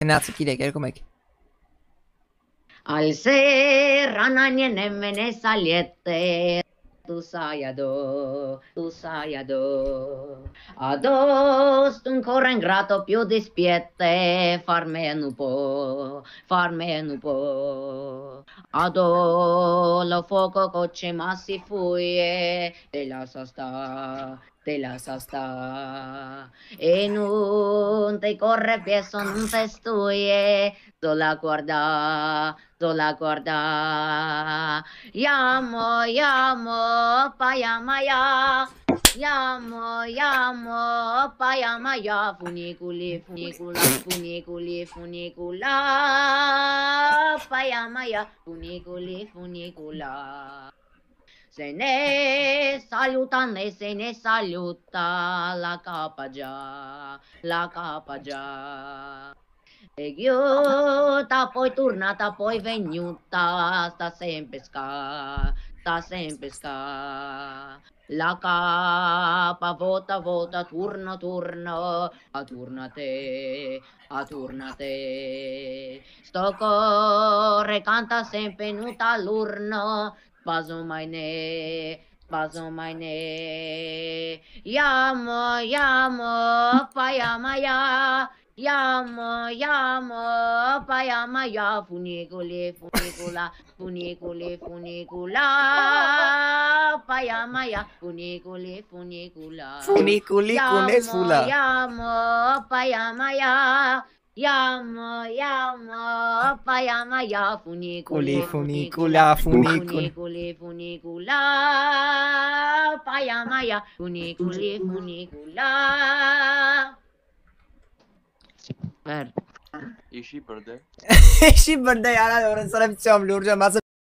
Nazi Kilek, com'è che? Al serrananie nemmene saliette, tu sai adò sto ancora ingrato più dispiette, farmene un po', adò lo fuoco cocce ma si fuie, te la sa sta, e non te corre piesso, non te stuie, sola guarda, yamo, payamaya, yamo, payamaya, funicula, payamaya, funicula. Se ne saluta la capa già. E ghiotta, poi tornata, poi venuta, sta sempre sca. La capa vota, turno, a turna te. Sto corre, canta sempre nuta all'urno, Spaso mai ne. Yamo, payamaya. Yamo, payamaya, funicula, payamaya, funicula. Funiculi con esula. Yamo, payamaya, payamaya, Funicula, funicula. funicula, payamaya, funicula. Ver. İşi birde. Eşi birde yana doğru sana bir şey yapıyorum.